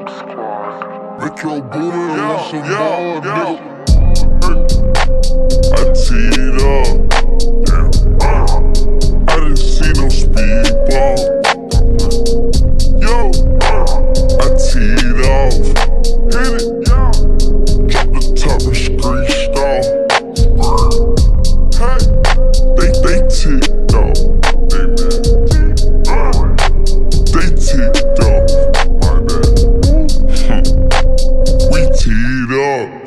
Metro Boomin with some ball, nigga. I teed up. Damn. I didn't see no speed ball. Yo, I teed off. Hit it. Drop the top and screeched off. Hey, they ticked off. They ticked off. My bad. We teed up.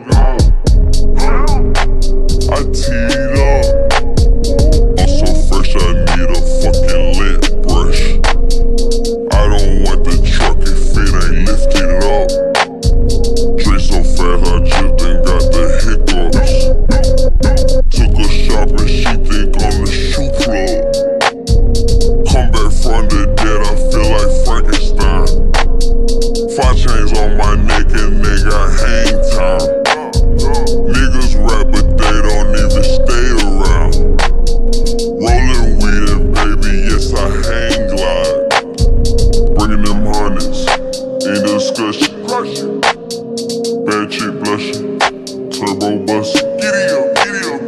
I teed up. I'm so fresh, I need a fucking lint brush. I don't want the truck if it ain't lifted up. Drink so fast, I just done got the hiccups. Took her shopping, she think I'm the shoe plug. Come back from the dead, I feel like Frankenstein. 5 chains on my neck and they got hang time. Niggas rap but they don't even stay around. Rolling weed and baby, yes I hang glide. Bringing them hundreds, ain't no discussion. Bad chick blushing, turbo bustin'. Giddy up, giddy up.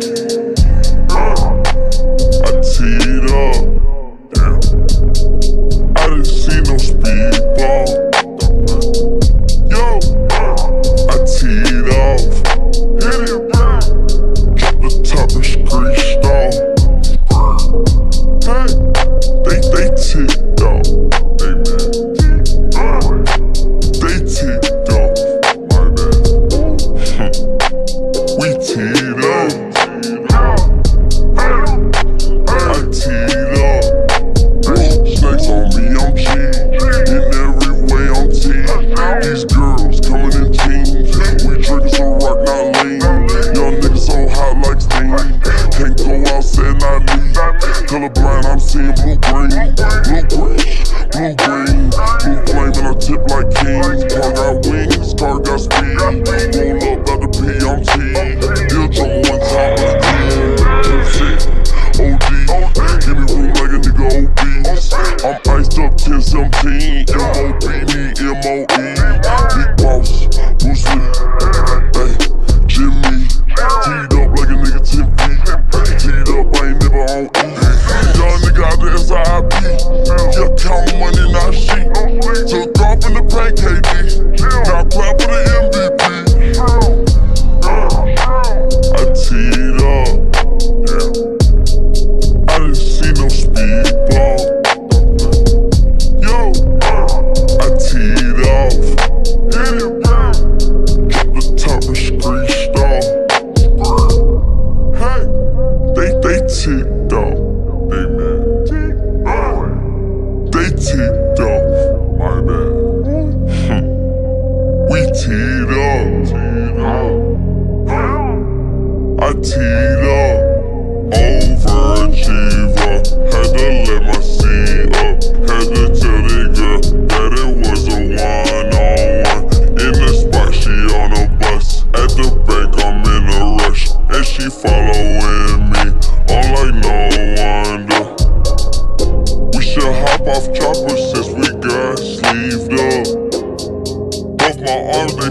I teed up. Damn. I didn't see no speed ball. Yo, I teed off. Hit it. Drop the top and screeched off. Hey, they ticked off. Hey man, they ticked off. My bad. We teed up. I teed up. Snakes on me, I'm G. In every way, I'm T. These girls coming in teams. We drinking some rock, not lean. Young niggas so hot like steam. Can't go outside, not me. Colorblind, I'm seeing blue green. Blue green. Blue flame and I tip like kings. Car got wings, car got speed. Roll up out the PMT. Eardrum one time, OD. Give me room like a nigga obese. I'm iced up 1017. MOB, need MOE. Big boss, Bruce Lee. Hey, Jimmy. Teed up like a nigga 10 feet. Teed up, I ain't never on E. Young nigga out the SIP. Yeah, count money, not sheet. Took off in the pancake D. Got clap for the MVP. I teed up. Damn. I didn't see no speed ball. Yo, I teed off. Hit it. Drop the top and screeched off. Hey, they ticked off. Hey man, they ticked off. My bad. We teed up. I teed up. Overachiever. Had to let my seat up. Had to tell the girl that it was a one-on-one. In the spot, she on a bus. At the bank, I'm in a rush. And she following me. I'm like no wonder. We should hop off choppers since we got sleeved up. Both my arms